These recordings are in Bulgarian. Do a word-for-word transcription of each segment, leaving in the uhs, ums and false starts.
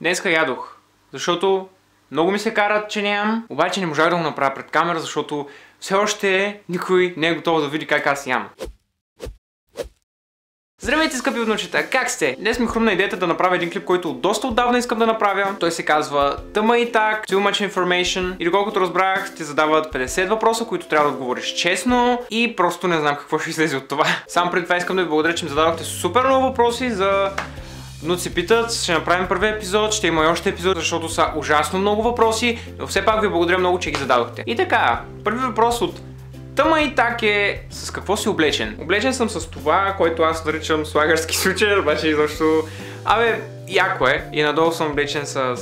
Днеска ядох, защото много ми се карат, че нямам, обаче не можах да го направя пред камера, защото все още никой не е готов да види как аз ям. Здравейте, скъпи внучета, как сте? Днес ми хрумна идеята да направя един клип, който доста отдавна искам да направя. Той се казва Тъма и так, Too Much Information. И доколкото разбрах, ти задават петдесет въпроса, които трябва да отговориш честно. И просто не знам какво ще излезе от това. Само преди това искам да ви благодаря, че ми задавахте супер много въпроси за... Внуци питат, ще направим първи епизод, ще има и още епизод, защото са ужасно много въпроси, но все пак ви благодаря много, че ги зададохте. И така, първи въпрос от Тъма и так е: с какво си облечен? Облечен съм с това, което аз наричам слагърски сучер, обаче изобщо... Абе, яко е. И надолу съм облечен с...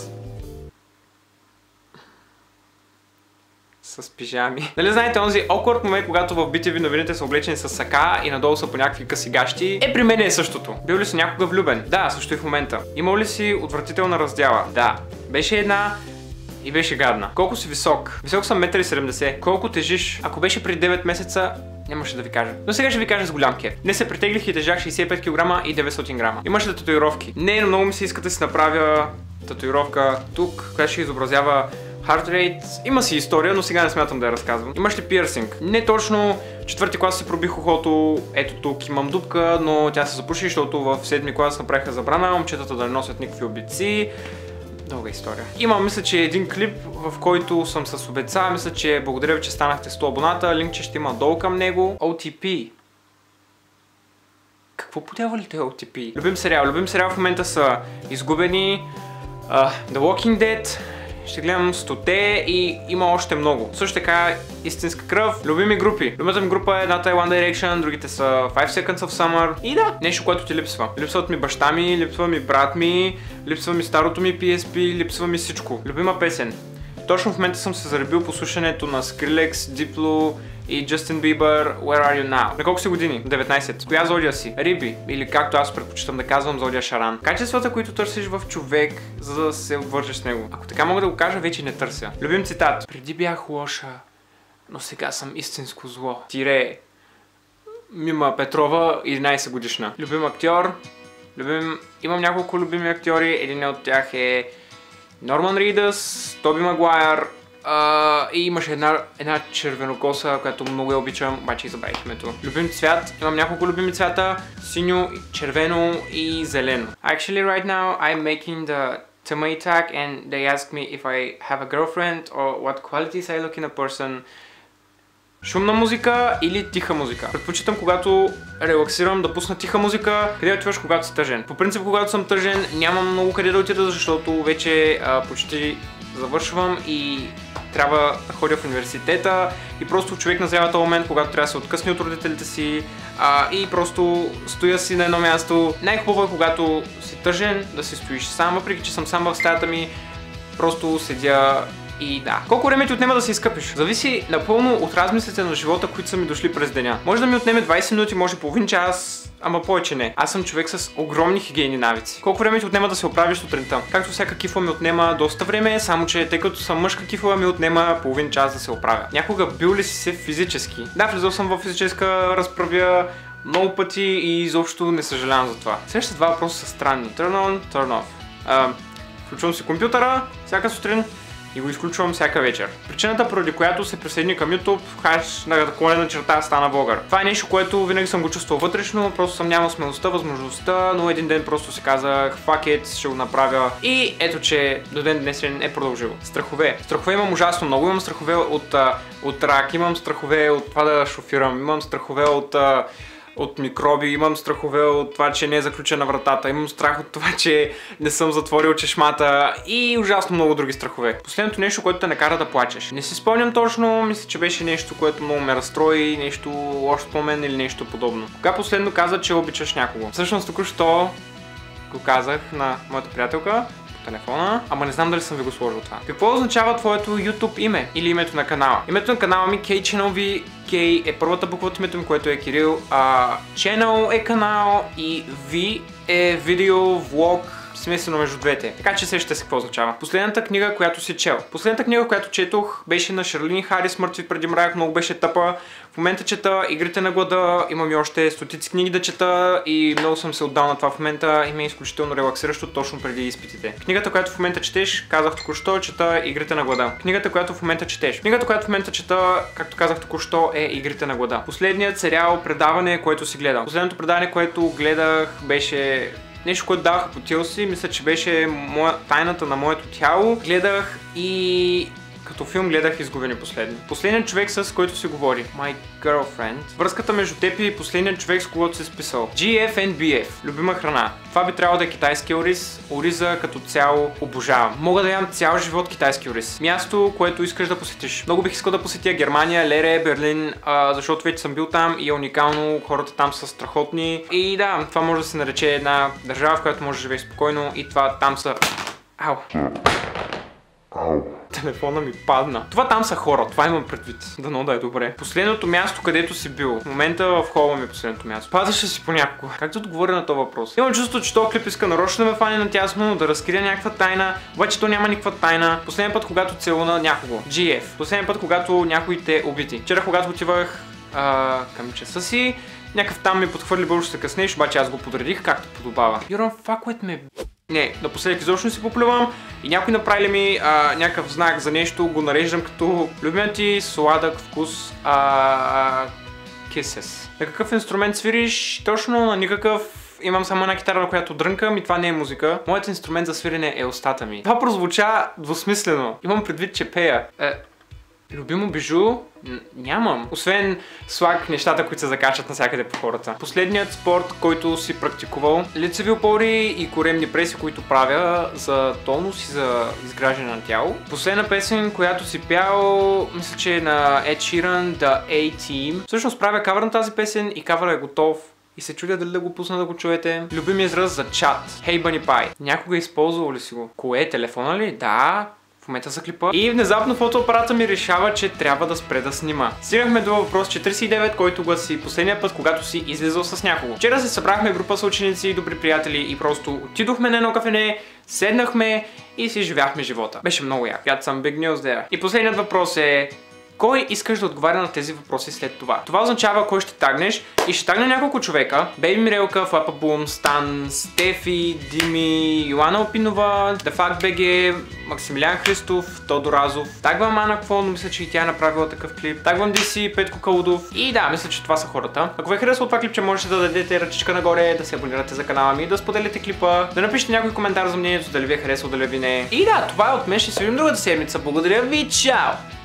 с пижами. Нали знаете, онзи awkward момент, когато в би ти ви новините са облечени с сака и надолу са по някакви къси гащи? Е, при мен е същото. Бил ли си някога влюбен? Да, също и в момента. Имал ли си отвратителна раздяла? Да. Беше една и беше гадна. Колко си висок? Висок съм едно и седемдесет метра. Колко тежиш? Ако беше преди девет месеца, нямаше да ви кажа. Но сега ще ви кажа с голям кеф. Днес се претеглих и тежах шейсет и пет килограма и деветстотин грама. Имаше да татуировки. Не, но много ми се иска да си направя татуировка тук, която ще изобразява heart rate. Има си история, но сега не смятам да я разказвам. Имаш ли пирсинг? Не точно. Четвърти клас си пробих ухото. Ето тук имам дупка, но тя се запуши, защото в седми клас направиха забрана момчетата да не носят никакви обици. Дълга история. Има, мисля, че един клип, в който съм с обеца. Мисля, че благодаря ви, че станахте сто абоната. Линкче ще има долу към него. О Ти Пи. Какво подява ли те О Ти Пи? Любим сериал. Любим сериал в момента са Изгубени, uh, The Walking Dead. Ще гледам стоте и има още много. Също така Истинска кръв. Любими групи. Любимата ми група е едната е One Direction, другите са five seconds of summer. И да, нещо, което ти липсва. Липсват ми баща ми, липсва ми брат ми, липсва ми старото ми Пи Ес Пи, липсва ми всичко. Любима песен. Точно в момента съм се заребил по слушането на Skrillex, Diplo и Justin Bieber Where Are You Now. На колко си години? деветнайсет. С коя зодия си? Риби. Или както аз предпочитам да казвам, зодия Шаран. Качествата, които търсиш в човек, за да се обвържеш с него. Ако така мога да го кажа, вече не търся. Любим цитат. Преди бях лоша, но сега съм истинско зло. Тире Мима Петрова, единайсет годишна. Любим актьор. Любим... Имам няколко любими актьори. Един от тях е Норман Ридъс, Тоби Магуайер. Uh, и имаше една, една червенокоса, която много я обичам, обаче и забравих името. Любим цвят. Имам няколко любими цвята. Синьо, червено и зелено. Actually right now I'm making the Tъма и так and they ask me if I have a girlfriend or what qualities I look in a person. Шумна музика или тиха музика? Предпочитам, когато релаксирам, да пусна тиха музика. Къде отиваш, когато си тъжен? По принцип, когато съм тъжен, нямам много къде да отида, защото вече а, почти завършвам и трябва да ходя в университета и просто човек назрява този момент, когато трябва да се откъсне от родителите си а, и просто стоя си на едно място. Най-хубаво е, когато си тъжен, да си стоиш сам, въпреки че съм сам в стаята ми, просто седя. И да. Колко време ти отнема да се изкъпиш? Зависи напълно от размислите на живота, които са ми дошли през деня. Може да ми отнеме двайсет минути, може половин час, ама повече не. Аз съм човек с огромни хигиени навици. Колко време ти отнема да се оправиш сутринта? Както всяка кифла ми отнема доста време, само че тъй като съм мъжка кифла, ми отнема половин час да се оправя. Някога бил ли си се физически? Да, влизал съм в физическа разправя много пъти и изобщо не съжалявам за това. Следващите два въпроса са странни. Turn on, turn off. Uh, включвам си компютъра всяка сутрин и го изключвам всяка вечер. Причината, поради която се присъедини към YouTube, хаш на колена черта стана влогър. Това е нещо, което винаги съм го чувствал вътрешно, просто съм нямал смелостта, възможността, но един ден просто си казах fuck it, ще го направя. И ето, че до ден днесен е продължил. Страхове. Страхове имам ужасно много. Имам страхове от, от рак, имам страхове от това да шофирам, имам страхове от... от микроби, имам страхове от това, че не е заключена вратата, имам страх от това, че не съм затворил чешмата и ужасно много други страхове. Последното нещо, което те накара да плачеш. Не си спомням точно, мисля, че беше нещо, което много ме разстрои, нещо лошо спомен или нещо подобно. Кога последно каза, че обичаш някого? Всъщност току-що го казах на моята приятелка по телефона, ама не знам дали съм ви го сложил това. Какво означава твоето YouTube име или името на канала? Името на канала ми K Channel V. K е първата буква от името ми, което е Кирил. А, Channel е канал и V е видео, влог, смесено между двете. Така че сещате се какво означава. Последната книга, която си чел. Последната книга, която четох, беше на Шарлин Харис, Мъртви преди мрак, много беше тъпа. В момента чета Игрите на глада, имам и още стотици книги да чета и много съм се отдал на това в момента и ми е изключително релаксиращо точно преди изпитите. Книгата, която в момента четеш, казах току-що, чета Игрите на глада. Книгата, която в момента четеш. Книгата, която в момента чета, както казах току-що, е Игрите на глада. Последният сериал, предаване, което си гледал. Последното предаване, което гледах, беше нещо, което даваха по Т Л С, мисля, че беше моя... Тайната на моето тяло. Гледах и... Като филм гледах Изгубени последни. Последният човек, с който си говори. My girlfriend. Връзката между теб и последният човек, с когото си списал. Джи Еф Ен Би Еф. Любима храна. Това би трябвало да е китайски ориз. Ориза като цяло обожавам. Мога да ям цял живот китайски ориз. Място, което искаш да посетиш. Много бих искал да посетя Германия, Лере, Берлин, а, защото вече съм бил там и е уникално. Хората там са страхотни. И да, това може да се нарече една държава, в която може да живееш спокойно и това там са... Ау. Ау. Телефона ми падна. Това там са хора, това имам предвид. Дано да е добре. Последното място, където си бил. В момента в хола ми е последното място. Падаше си понякога. Как да отговоря на този въпрос? Имам чувство, че този клип иска нарочно да ме фане на тясно, да разкрия някаква тайна. Обаче то няма никаква тайна. Последния път, когато целуна някого. Джи Еф. Последния път, когато някой те убити. Вчера, когато отивах а, към часа си, някакъв там ми подхвърли българската къснеш, обаче аз го подредих както подобава. You don't fuck with me. Не, напоследък изобщо не си поплювам и някой направи ми а, някакъв знак за нещо, го нареждам като любимият ти сладък вкус а, kisses. На какъв инструмент свириш? Точно на никакъв. Имам само една китара, на която дрънкам и това не е музика. Моят инструмент за свирене е устата ми. Това прозвуча двусмислено. Имам предвид, че пея. Е, любимо бижу? Нямам. Освен слаг нещата, които се закачат навсякъде по хората. Последният спорт, който си практикувал. Лицеви опори и коремни преси, които правя за тонус и за изграждане на тяло. Последна песен, която си пял, мисля, че е на Ed Sheeran, The A-Team. Всъщност правя кавър на тази песен и кавър е готов. И се чудя дали да го пусна да го чуете. Любим израз за чат. Hey Bunny Pie. Някога използвал ли си го? Кое? Телефона ли? Да. В момента за клипа. И внезапно фотоапарата ми решава, че трябва да спре да снима. Стигнахме до въпрос четиридесет и девет, който гласи последния път, когато си излизал с някого. Вчера се събрахме група с ученици и добри приятели и просто отидохме на едно кафене, седнахме и си живяхме живота. Беше много як. Got some big news there. И последният въпрос е: кой искаш да отговаря на тези въпроси след това? Това означава кой ще тагнеш и ще тагне няколко човека. Бейби Мирелка, Флапа Бум, Стан, Стефи, Дими, Йоана Опинова, Дефакт БГ, Максимилиан Христов, Тодор Азов. Тагвам Ана Квон, мисля, че и тя е направила такъв клип. Тагвам Ди Си, Петко Калудов. И да, мисля, че това са хората. Ако ви е харесало това клипче, можете да дадете ръчичка нагоре, да се абонирате за канала ми, да споделите клипа, да напишете някой коментар за мнението, дали ви е харесало, дали ви не. И да, това е от мен, ще се видим другата седмица. Благодаря ви, чао!